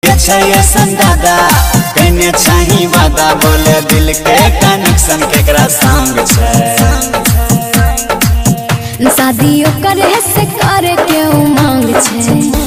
दादा कने चाही वादा बोले दिल के कनेक्शन केकरा संग शादियों करे से करे के उमंग छे।